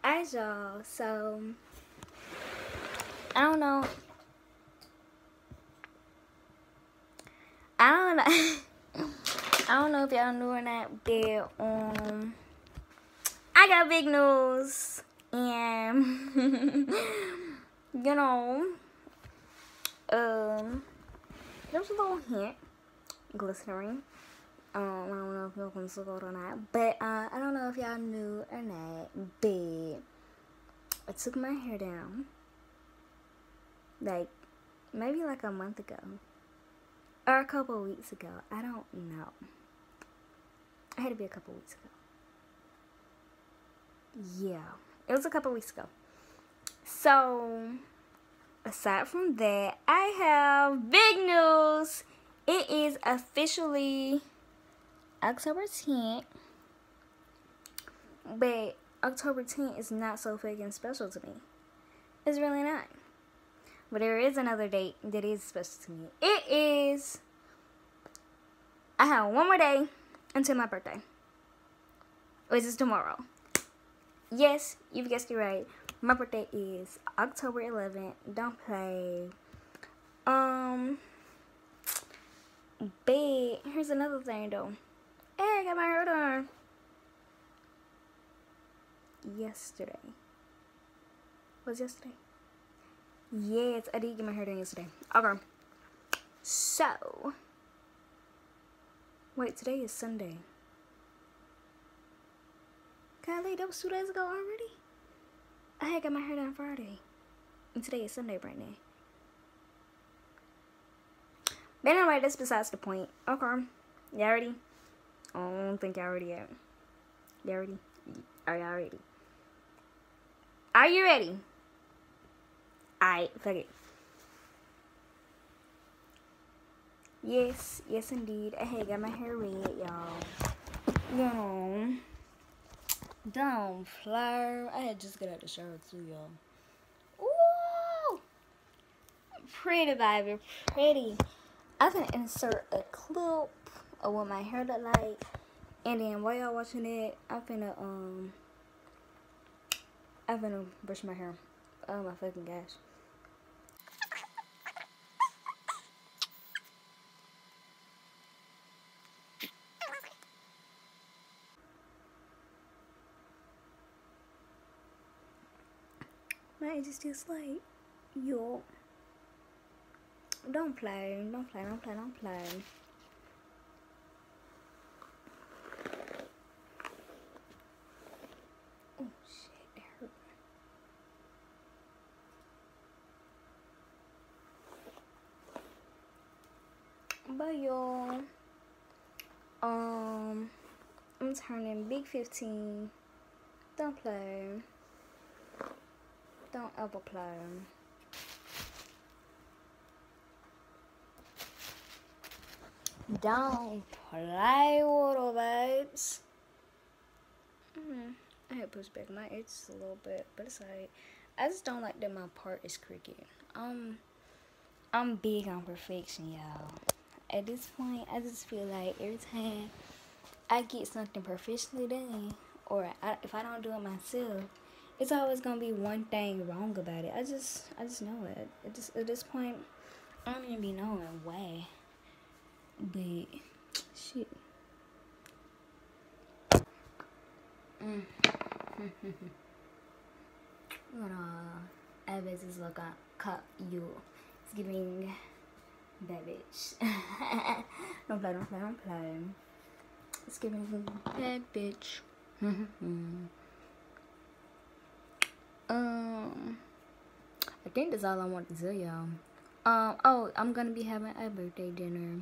As y'all, so I don't know. I don't know if y'all knew or not, but I got big news, and you know, there's a little hint, glistening. I don't know if y'all can see it or not, but I don't know if y'all knew or not, but I took my hair down, like maybe like a month ago, or a couple of weeks ago. I don't know. I had to be a couple weeks ago. Yeah, it was a couple weeks ago. So, aside from that, I have big news. It is officially October 10th, but October 10th is not so freaking special to me. It's really not. But there is another date that is special to me. It is, I have one more day until my birthday, which is tomorrow. Yes, you've guessed it right. My birthday is October 11th. Don't play. But here's another thing though. Hey, I got my hair done yesterday. Was yesterday? Yes, I did get my hair done yesterday. Okay. So, wait, today is Sunday. Golly, that was 2 days ago already? I had got my hair done Friday. And today is Sunday right now. But anyway, that's besides the point. Okay. Y'all ready? I don't think y'all ready yet. Y'all ready? Are y'all ready? Are you ready? Alright, fuck it. Yes, yes indeed. I had got my hair red, y'all. No. Don't flirt. I had just got out the shower too, y'all. Ooh! Pretty, baby. Pretty. I'm gonna insert a clip of what my hair look like. And then while y'all watching it, I'm finna brush my hair. Oh my fucking gosh. My age is just like, yo. Don't play. Don't play. Don't play. Don't play. Oh shit, that hurt. But y'all, I'm turning big 15. Don't play. Don't ever play. Don't play with her, babes. I had to push back my edges a little bit, but it's alright. I just don't like that my part is crooked. I'm big on perfection, y'all. At this point, I just feel like every time I get something professionally done, or if I don't do it myself, it's always gonna be one thing wrong about it. I just know it. At this point, I don't even be knowing why. But shit. I bet this look at cut you. It's giving that bitch. Don't play, don't play, don't play. It's giving bad bitch. I think that's all I want to tell y'all. Oh, I'm gonna be having a birthday dinner.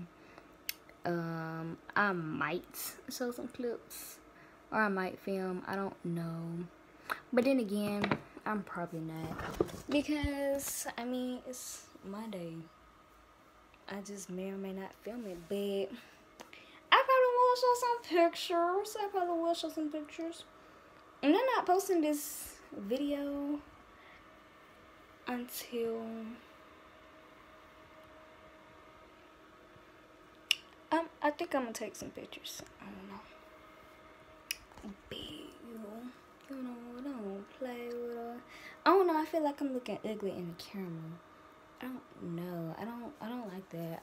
I might show some clips, or I might film. I don't know. But then again, I'm probably not, because I mean, it's my day. I just may or may not film it, but I probably will show some pictures. And I'm not posting this video until I think I'm gonna take some pictures. I don't know. But you know, don't play. feel like I'm looking ugly in the camera. I don't know. I don't like that.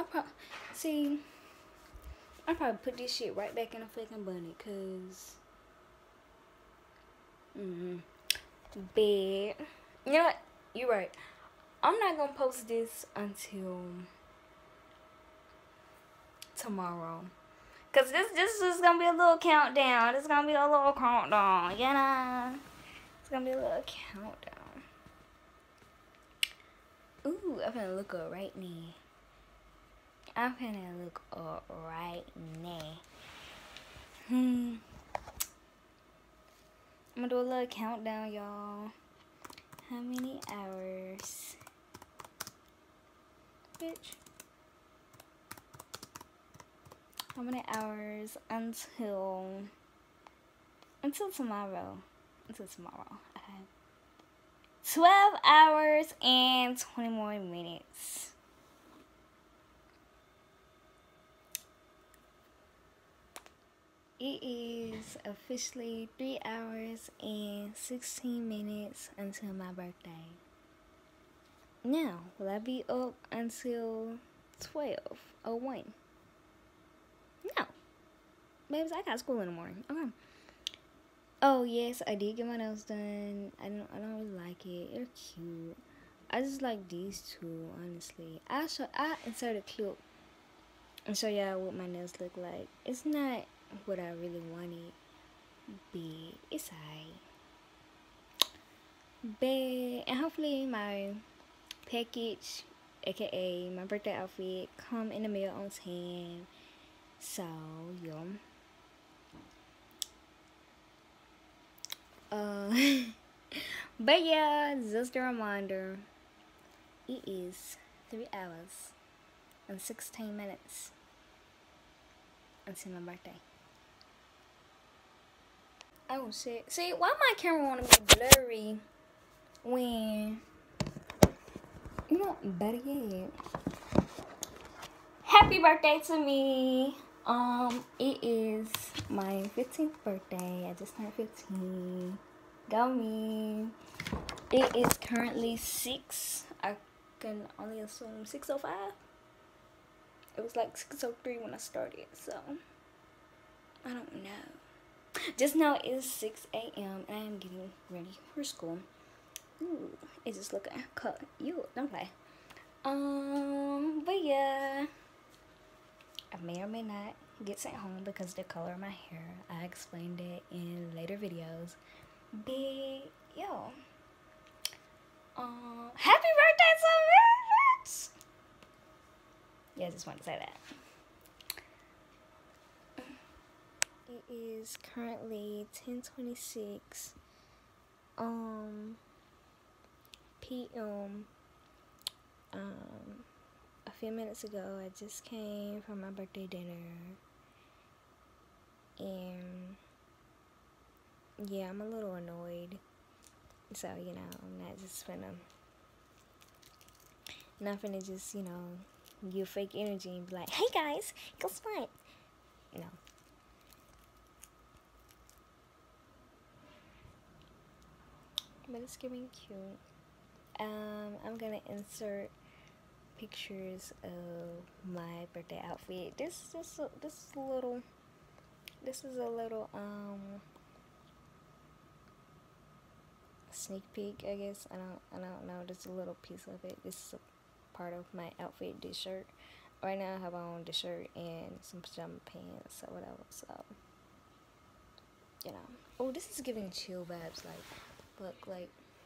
I probably put this shit right back in the fucking bunny, cause bed. You know what? You're right. I'm not gonna post this until tomorrow. Cause this is gonna be a little countdown. It's gonna be a little countdown, you know? It's gonna be a little countdown. Ooh, I'm gonna look up right now. I'm gonna look up right now. I'm gonna do a little countdown, y'all. How many hours? Bitch. How many hours until tomorrow? Until tomorrow. Okay. 12 hours and 20 more minutes. It is officially 3 hours and 16 minutes until my birthday. Now, will I be up until 12:01? No. Babes, I got school in the morning. Okay. Oh, yes, I did get my nails done. I don't really like it. They're cute. I just like these two, honestly. I insert a clip and show y'all what my nails look like. It's not what I really wanted, but it's alright. But, and hopefully my package, aka my birthday outfit, come in the mail on time. So, yeah. But yeah, just a reminder, it is 3 hours and 16 minutes until my birthday. Oh shit. See, why my camera wanna be blurry when, you know, better yet. Happy birthday to me. It is my 15th birthday. I just turned 15. Go me. It is currently 6. I can only assume 6:05. It was like 6:03 when I started, so I don't know. Just know it's 6 a.m. and I am getting ready for school. Ooh, it's just looking cut. You don't play. But yeah, I may or may not get sent home because of the color of my hair. I explained it in later videos. But yo, happy birthday to me, bitch! Yeah, I just wanted to say that. It is currently 10:26 p.m. A few minutes ago, I just came from my birthday dinner, and yeah, I'm a little annoyed. So, you know, I'm not just finna just, you know, give fake energy and be like, hey guys, guess what? No. But it's getting cute. I'm gonna insert pictures of my birthday outfit. This is a little sneak peek, I guess. I don't know. Just a little piece of it. This is a part of my outfit. This shirt. Right now I have on the shirt and some pajama pants or whatever. So, you know. Oh, this is giving chill vibes. Like, look, like.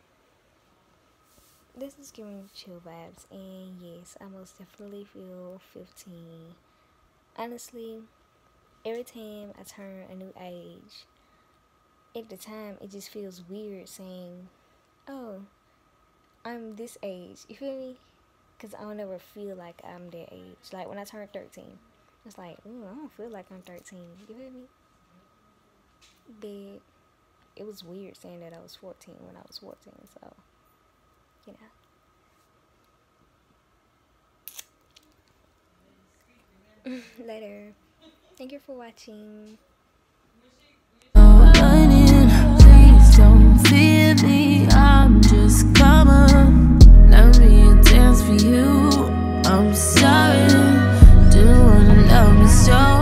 This is giving chill vibes, and yes, I most definitely feel 15. Honestly, every time I turn a new age, at the time, it just feels weird saying, oh, I'm this age, you feel me? Because I don't ever feel like I'm that age. Like, when I turned 13, it's like, ooh, I don't feel like I'm 13, you feel me? But it was weird saying that I was 14 when I was 14, so. You know. Later. Thank you for watching. Please don't fear me, I'm just I'm sorry. Do you wanna love me so?